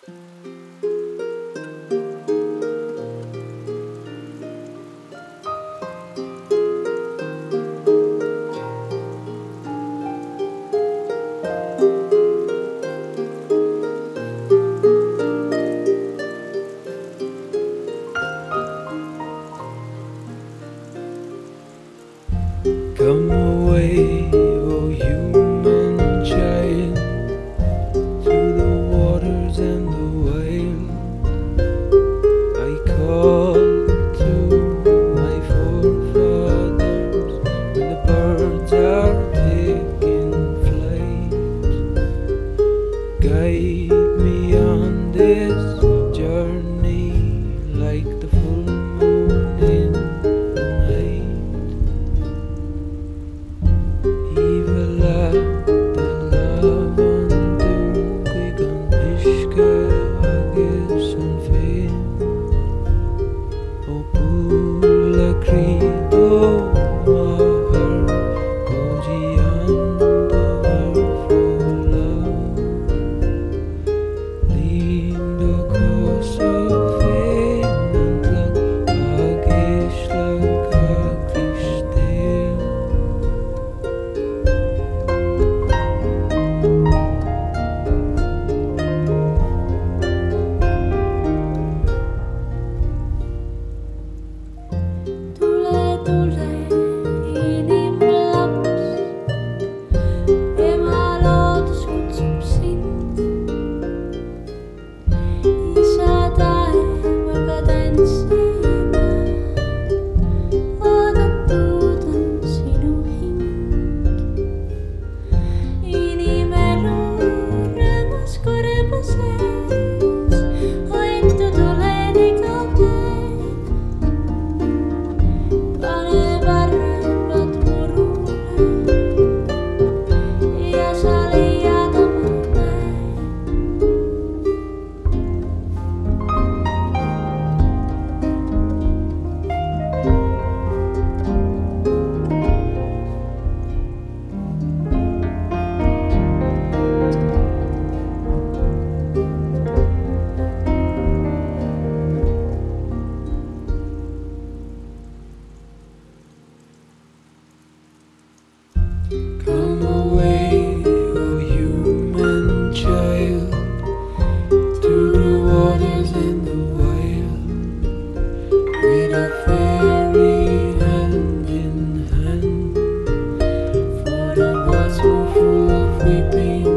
Come away, O human child, to the waters and the whale. I call to my forefathers when the birds are taking flight. Guide me on this journey like the full moon in the night. Agus and fiáin, ó bhuille credo mháthar, go Jaan duire leanbh cosa féin an tlog agus leanbh. Ema Loodus kutsub sind. Isa taevaga tantsima, oodatud on sinu hing. Inimelu rõõmus kurba sees, hoitu tuled iga päev. Pane varvad murule ja sa leiad oma mäe. Come away, O human child, to the waters and the wild, with a fairy hand in hand. For the words were full of weeping